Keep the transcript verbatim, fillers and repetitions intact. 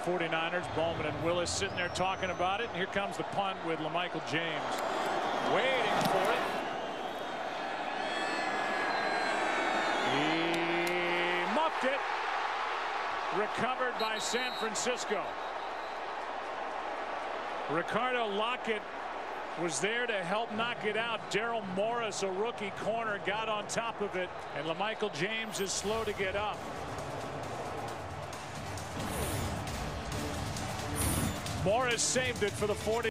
forty-niners. Bowman and Willis sitting there talking about it. And here comes the punt with LaMichael James waiting for it. He muffed it. Recovered by San Francisco. Ricardo Lockett was there to help knock it out. Daryl Morris, a rookie corner, got on top of it, and LaMichael James is slow to get up. Morris saved it for the forty.